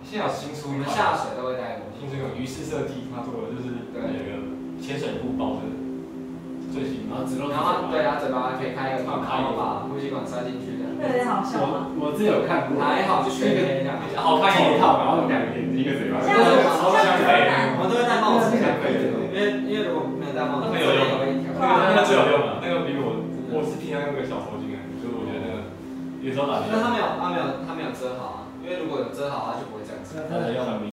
现在有新出， 我们下水都会戴墨镜。 新出一种鱼式设计，他做的就是有一个潜水布包着最新， 然后对啊，嘴巴可以开一个孔，然后把呼吸管塞进去的。 有点好笑吗？ 我之前有看过， 还好就全黑这样， 好看一套，然后两个眼睛一个嘴巴。 像我们都会戴帽子，因为如果没有戴帽子， 很有用，那个最有用了，那个比我是听到那个小头巾啊，所以我觉得那个有时候打。 那他没有遮好啊，因为如果有遮好，他就不会这样子。 它的用